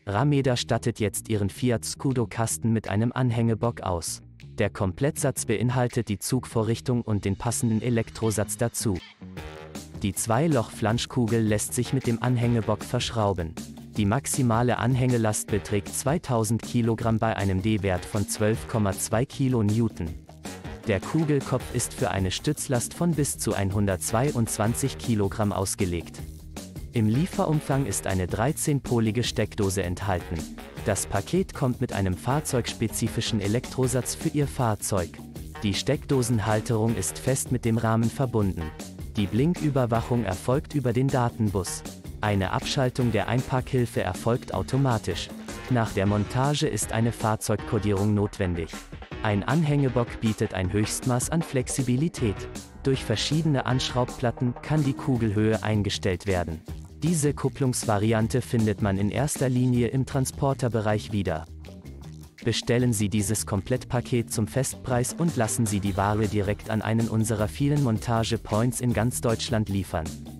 Rameda stattet jetzt ihren Fiat Scudo-Kasten mit einem Anhängebock aus. Der Komplettsatz beinhaltet die Zugvorrichtung und den passenden Elektrosatz dazu. Die 2-Loch-Flanschkugel lässt sich mit dem Anhängebock verschrauben. Die maximale Anhängelast beträgt 2000 kg bei einem D-Wert von 12,2 kN. Der Kugelkopf ist für eine Stützlast von bis zu 122 kg ausgelegt. Im Lieferumfang ist eine 13-polige Steckdose enthalten. Das Paket kommt mit einem fahrzeugspezifischen Elektrosatz für Ihr Fahrzeug. Die Steckdosenhalterung ist fest mit dem Rahmen verbunden. Die Blinküberwachung erfolgt über den Datenbus. Eine Abschaltung der Einparkhilfe erfolgt automatisch. Nach der Montage ist eine Fahrzeugkodierung notwendig. Ein Anhängebock bietet ein Höchstmaß an Flexibilität. Durch verschiedene Anschraubplatten kann die Kugelhöhe eingestellt werden. Diese Kupplungsvariante findet man in erster Linie im Transporterbereich wieder. Bestellen Sie dieses Komplettpaket zum Festpreis und lassen Sie die Ware direkt an einen unserer vielen Montage-Points in ganz Deutschland liefern.